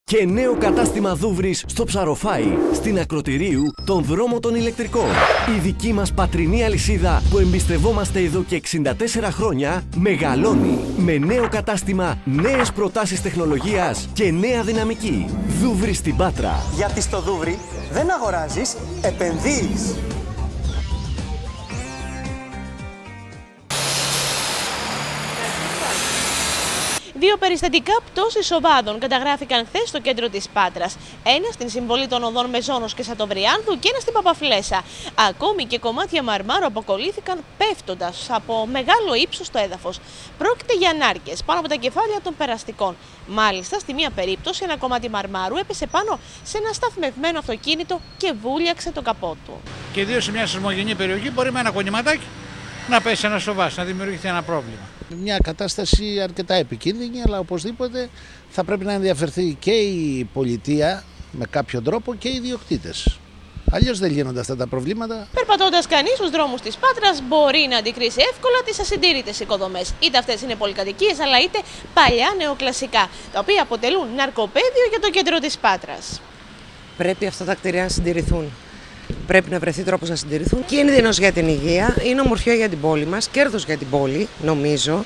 Και νέο κατάστημα Δούβρης στο Ψαροφάι, στην Ακροτηρίου, τον δρόμο των ηλεκτρικών. Η δική μας πατρινή αλυσίδα που εμπιστευόμαστε εδώ και 64 χρόνια μεγαλώνει με νέο κατάστημα, νέες προτάσεις τεχνολογίας και νέα δυναμική. Δούβρη στην Πάτρα. Γιατί στο Δούβρη δεν αγοράζεις, επενδύεις. Δύο περιστατικά πτώσης οβάδων καταγράφηκαν χθες στο κέντρο της Πάτρας. Ένα στην συμβολή των οδών Μεζόνος και Σατοβριάνδου και ένα στην Παπαφλέσσα. Ακόμη και κομμάτια μαρμάρου αποκολλήθηκαν πέφτοντας από μεγάλο ύψος στο έδαφος. Πρόκειται για ανάρκες πάνω από τα κεφάλια των περαστικών. Μάλιστα, στη μία περίπτωση, ένα κομμάτι μαρμάρου έπεσε πάνω σε ένα σταθμευμένο αυτοκίνητο και βούλιαξε το καπό του. Και ιδίως σε μια σεισμογενή περιοχή μπορεί με ένα κονηματάκι να πέσει ένα σοβάς, να δημιουργηθεί ένα πρόβλημα. Μια κατάσταση αρκετά επικίνδυνη, αλλά οπωσδήποτε θα πρέπει να ενδιαφερθεί και η πολιτεία με κάποιο τρόπο και οι ιδιοκτήτες. Αλλιώς δεν λύνονται αυτά τα προβλήματα. Περπατώντας κανείς στους δρόμους της Πάτρας μπορεί να αντικρίσει εύκολα τις ασυντήρητες οικοδομές. Είτε αυτές είναι πολυκατοικίες, αλλά είτε παλιά νεοκλασικά, τα οποία αποτελούν ναρκοπαίδιο για το κέντρο της Πάτρας. Πρέπει αυτά τα κτίρια να συντηρηθούν. Πρέπει να βρεθεί τρόπος να συντηρηθούν. Κίνδυνος για την υγεία, είναι ομορφιά για την πόλη μας, κέρδος για την πόλη, νομίζω.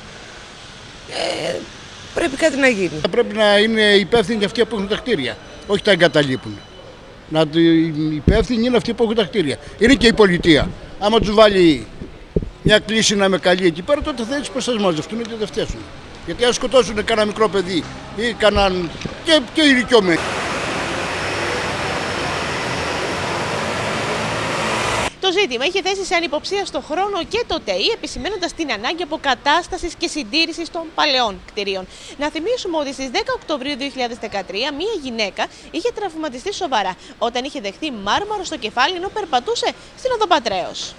Πρέπει κάτι να γίνει. Πρέπει να είναι υπεύθυνοι για αυτοί που έχουν τα κτίρια, όχι τα εγκαταλείπουν. Οι υπεύθυνοι είναι αυτοί που έχουν τα κτίρια. Είναι και η πολιτεία. Άμα τους βάλει μια κλίση να με καλεί εκεί πέρα, τότε θα έτσι πως θα μαζευτούν και δεν φτάσουν. Γιατί αν σκοτώσουν κανένα μικρό παιδί ή κανέναν και ηλικιωμένοι. Το ζήτημα είχε θέσει σε ανυποψία στο χρόνο και το ΤΕΗ, επισημαίνοντας την ανάγκη αποκατάστασης και συντήρησης των παλαιών κτηρίων. Να θυμίσουμε ότι στις 10 Οκτωβρίου 2013 μία γυναίκα είχε τραυματιστεί σοβαρά όταν είχε δεχθεί μάρμαρο στο κεφάλι ενώ περπατούσε στην οδό Πατρέως.